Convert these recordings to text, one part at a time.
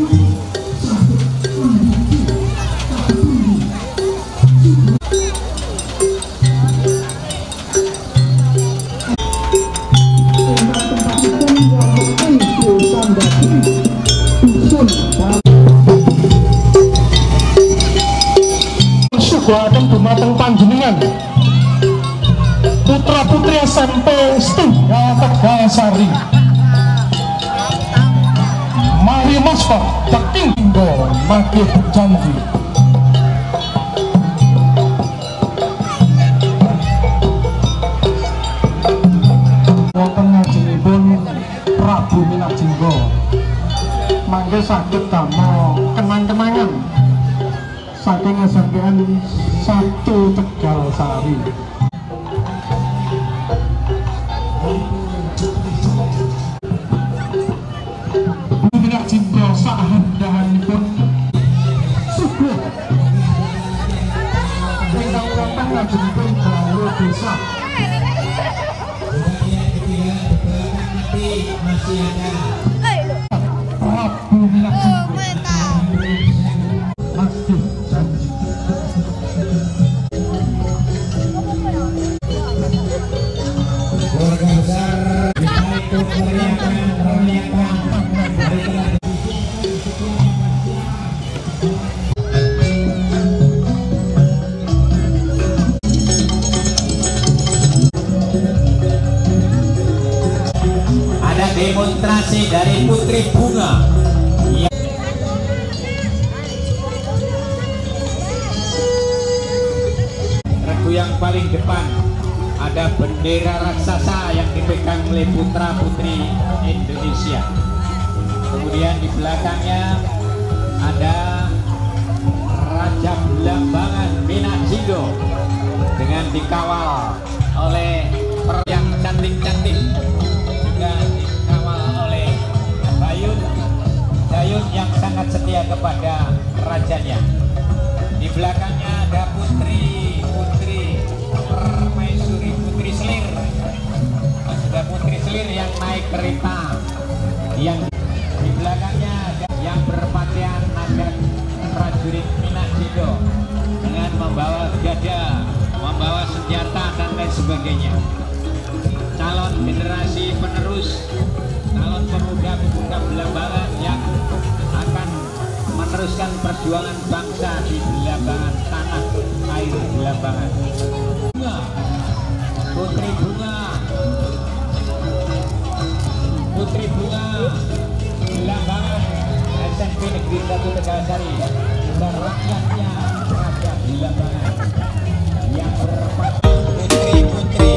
Sugaten dumateng panjenengan putra putri SMP Setunggal Tegalsari mari maspah peking tinggal makin berjanji wonten ngajengipun Prabu Minajinggo mangke saged damel kenang-kenangan saking SMPN 1 Tegalsari. Minajinggo sahandahanipun subuh ingkang urang ngajengipun Galuh Desa. Masih ada Prabu Minajinggo masih janji. Keluarga besar ikut meriahkan ada demonstrasi dari Putri Bunga. Yang paling depan ada bendera raksasa yang dipegang oleh putra putri Indonesia. Kemudian di belakangnya ada Raja Blambangan Minajinggo dengan dikawal oleh yang cantik-cantik, juga dikawal oleh Dayun yang sangat setia kepada rajanya. Di belakangnya ada Putri Permaisuri Putri Selir, sudah Putri Selir yang naik kereta. Yang di belakangnya ada yang berpakaian adat prajurit Minajinggo dengan membawa gada, membawa senjata dan lain sebagainya. Calon generasi penerus, calon pemuda-pemuda Blambangan yang akan meneruskan perjuangan bangsa di Blambangan, tanah air Blambangan. Putri Bunga Blambangan SMP Negeri 1 Tegalsari dan rakyatnya Raja Blambangan yang berpati putri-putri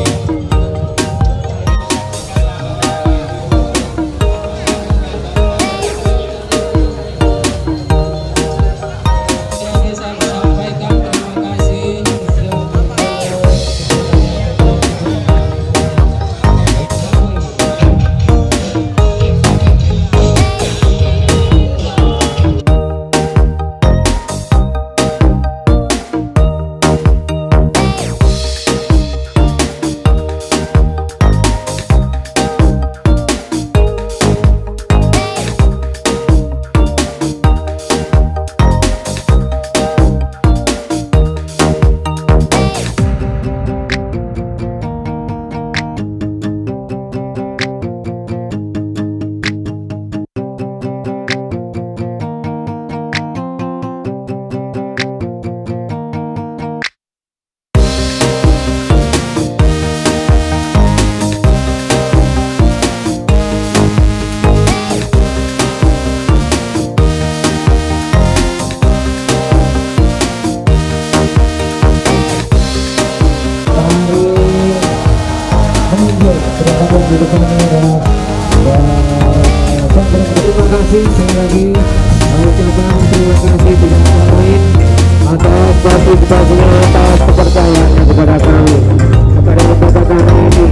terima kasih sekali lagi. Ucapan terima kasih tidak lain atas partisipasinya, atas kepercayaannya kepada kami, kepada lembaga kami ini.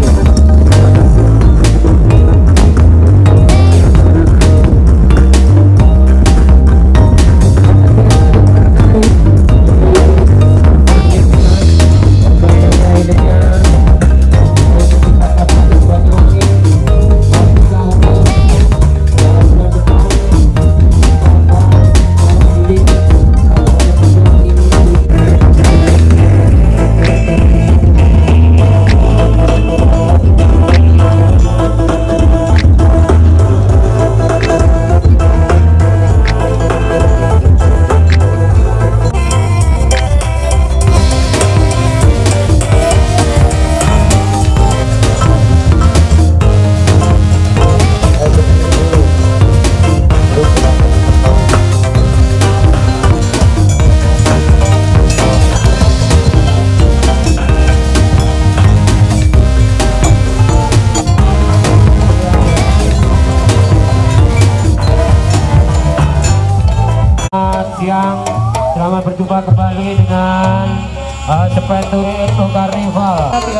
siang. Selamat berjumpa kembali dengan Sepentur Etno Karnival.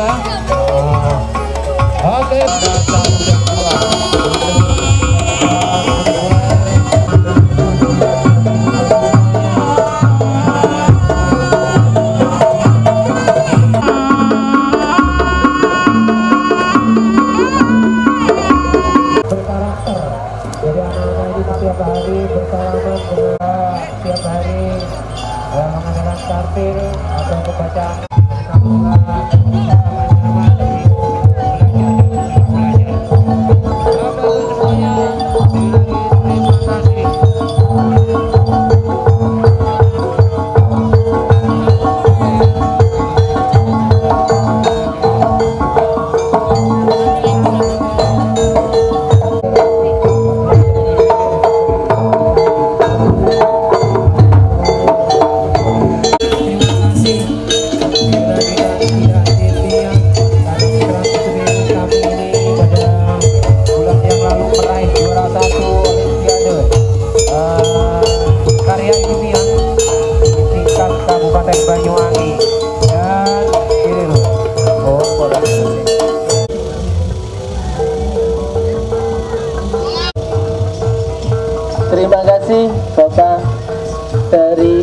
Oke. Setiap hari bersalaman dengan setiap hari mengadakan kartil atau pembacaan Banyuwangi dan ini loh. Terima kasih Bapak dari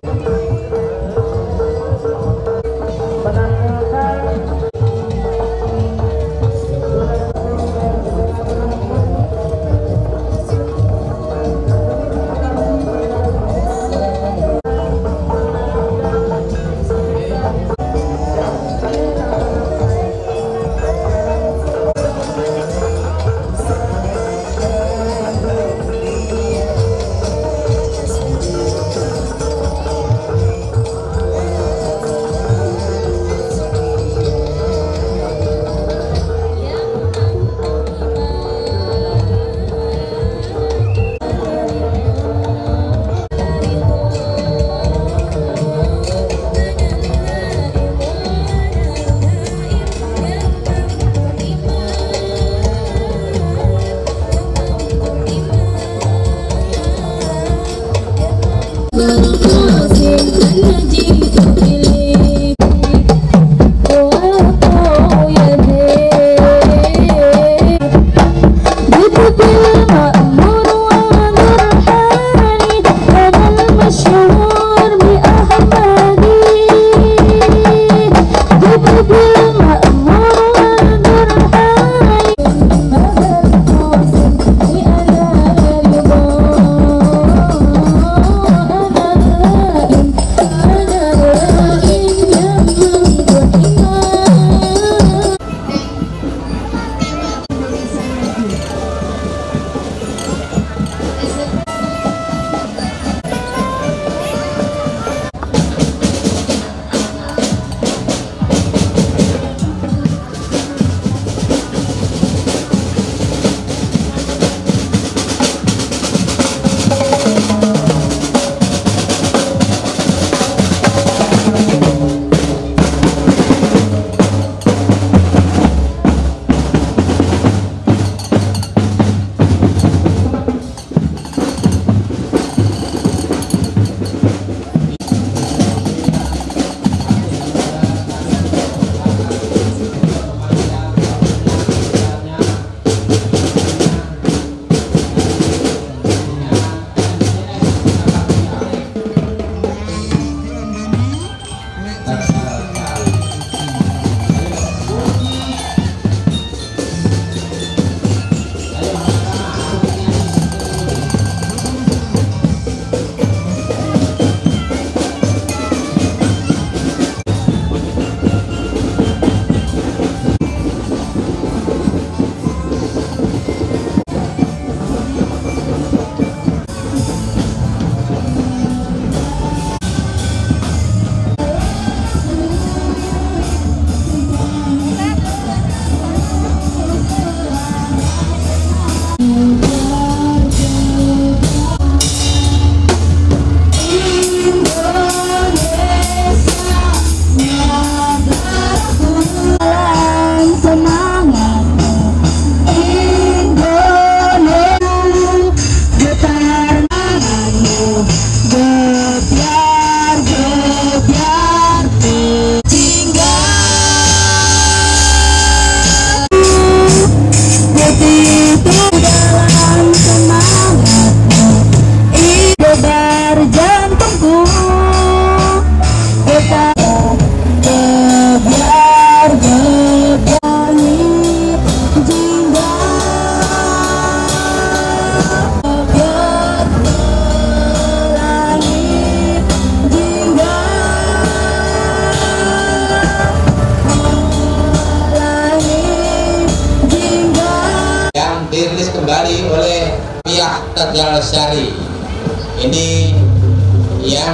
Sari. Ini yang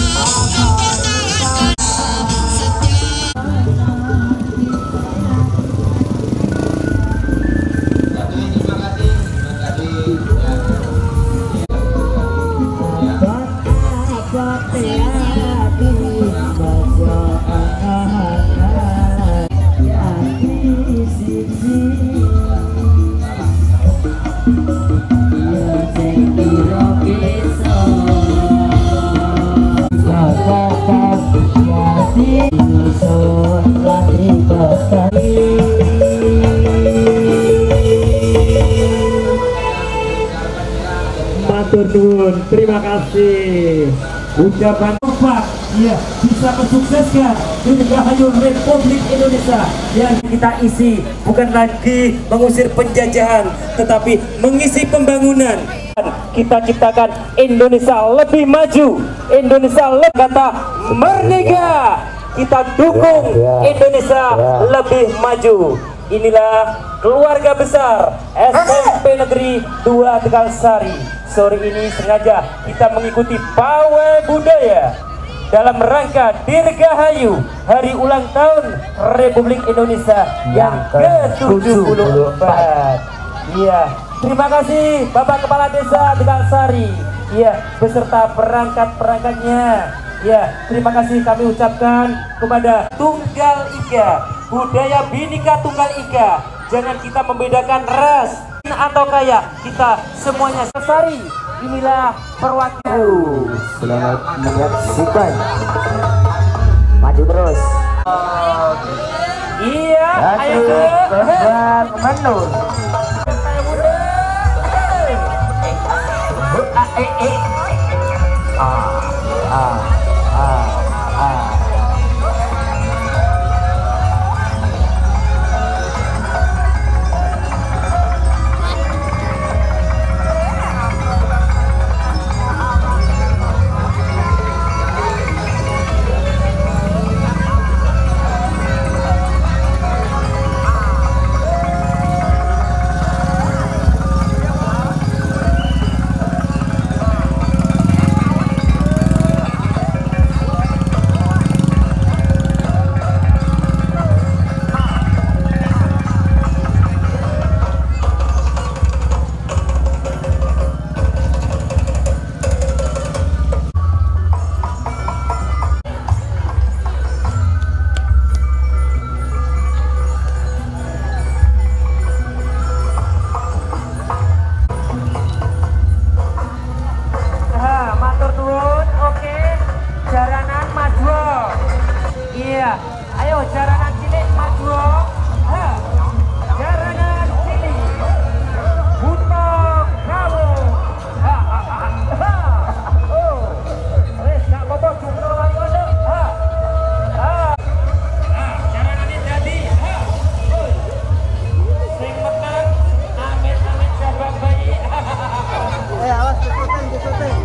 matur nuwun, terima kasih. Ucapan ya bisa mensukseskan Dirgahayu Republik Indonesia yang kita isi bukan lagi mengusir penjajahan tetapi mengisi pembangunan. Kita ciptakan Indonesia lebih maju, Indonesia lebih kata merdeka. Kita dukung Indonesia lebih maju. Inilah keluarga besar SMP Negeri 2 Tegal Sari. Sore ini sengaja kita mengikuti pawai budaya dalam rangka Dirgahayu Hari Ulang Tahun Republik Indonesia yang ke-74. Iya, terima kasih Bapak Kepala Desa Tegal Sari. Iya, beserta perangkat-perangkatnya. Ya, terima kasih kami ucapkan kepada Tunggal Ika, budaya Bhinneka Tunggal Ika. Jangan kita membedakan ras atau kaya, kita semuanya sesari. Inilah perwakilan. Selamat menyaksikan. Maju terus. Iya, ayo Menur. Ayo jaranan cilik maju. Jaranan cilik buta kamu. Oh, wes gak apa-apa jumlah lagi ada. Jaranan ini jadi. Sing menang amit-amit jabang bayi. Awas disunting.